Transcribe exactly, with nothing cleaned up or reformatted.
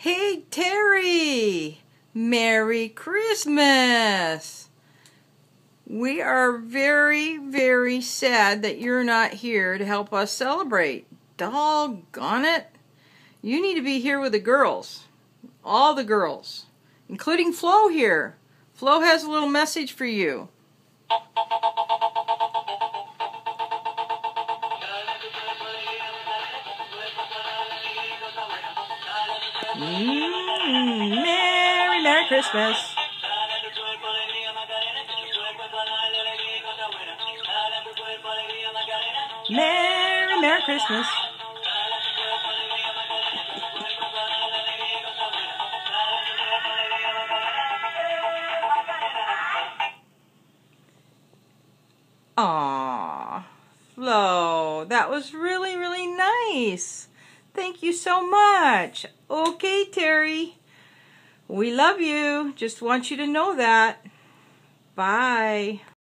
Hey, Terry! Merry Christmas! We are very, very sad that you're not here to help us celebrate. Doggone it! You need to be here with the girls. All the girls. Including Flo here. Flo has a little message for you. Mm, Merry, Merry Christmas. Merry, Merry Christmas. Aww, Flo, that was really, really nice. Thank you so much. Okay, Terry. We love you. Just want you to know that. Bye.